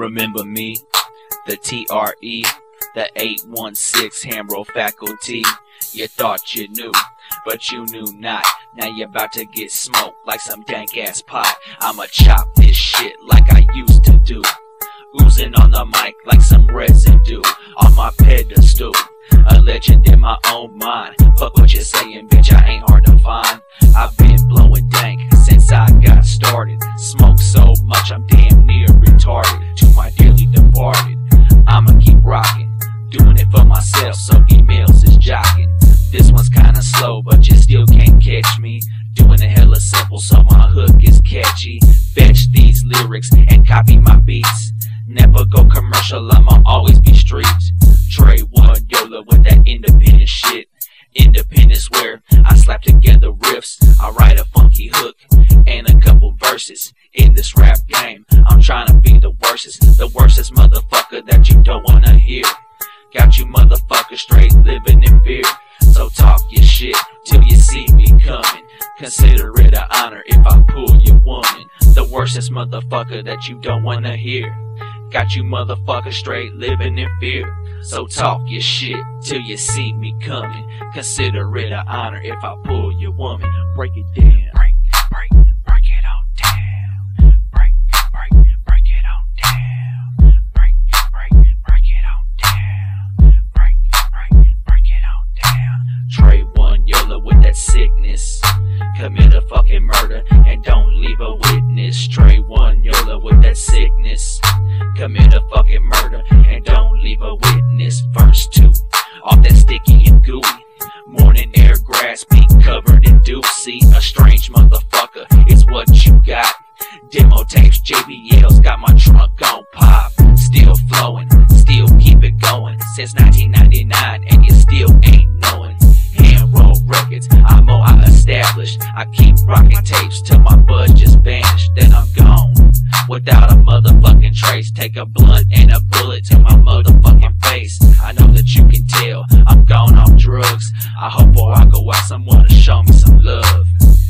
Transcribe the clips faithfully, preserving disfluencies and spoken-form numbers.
Remember me, the T R E, the eight one six Hambro faculty. You thought you knew, but you knew not. Now you're about to get smoked like some dank ass pot. I'ma chop this shit like I used to do, oozing on the mic like some residue on my pedestal. A legend in my own mind. Fuck what you're saying, bitch, I ain't hard to find. I've been blowing dank since I got started. Smoke so much I'm damn near retarded. To my dearly departed, I'ma keep rocking, doing it for myself, so emails is jocking. This one's kinda slow, but you still can't catch me. Doing it hella simple, so my hook is catchy. Fetch these lyrics and copy my beats. Never go commercial, I'ma always be streets. Trey one Yola with that independent shit. Independence where I slap together riffs. I write a funky hook and a couple verses. In this rap game, I'm trying to be the worstest, the worstest motherfucker that you don't wanna hear. Got you motherfuckers straight living in fear. So talk your shit till you see me coming. Consider it an honor if I pull your woman. The worstest motherfucker that you don't wanna hear. Got you motherfuckers straight living in fear. So talk your shit till you see me coming. Consider it an honor if I pull your woman. Break it down. Break, break, break it on down. Break, break, break it on down. Break, break, break it on down. Break, break, break it on down. Trey one Yola with that sickness. Commit a fucking murder and don't leave a witness. Trey one Yola with that sickness. Commit a fucking murder and don't leave a witness. Verse two, off that sticky and gooey. Morning air grass beat covered in dew. See, a strange motherfucker is what you got. Demo tapes, J B Ls, got my trunk on pop. Still flowing, still keep it going. Since nineteen ninety-nine and you still ain't knowing. Hand roll records, I'm all I established. I keep rocking tapes till my bud just vanished. Then I'm gone without a motherfucking trace. Take a blunt and a bullet to my motherfucking face. I know that you can tell I'm gone off drugs. I hope before I go out someone to show me some love.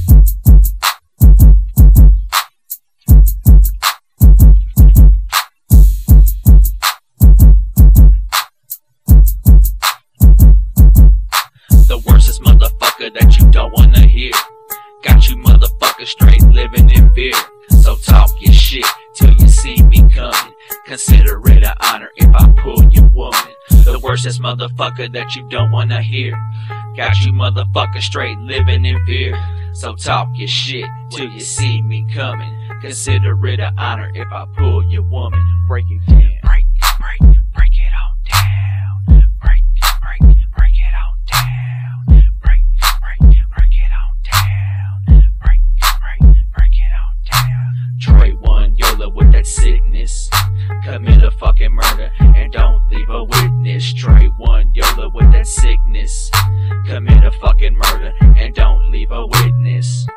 The worstest motherfucker that you don't wanna hear. Got you motherfuckers straight living in fear. So talk your shit till you see me coming. Consider it an honor if I pull your woman. The worstest motherfucker that you don't wanna hear. Got you motherfuckers straight living in fear. So talk your shit till you see me coming. Consider it an honor if I pull your woman. Break it down. Break, break, break it on down. Break, break, break it on down. Break, break, break it on down. Break, break, break it on down. Trey one Yola with that sickness. Commit a fucking murder and don't leave a witness. Trey one Yola with that sickness. Commit a fucking murder and don't leave a witness.